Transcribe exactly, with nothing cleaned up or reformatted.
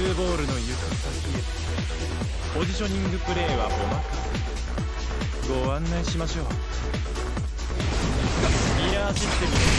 ーボールの行く先へ。ポジショニングプレーはお任せ。ご案内しましょう。ミラーシステム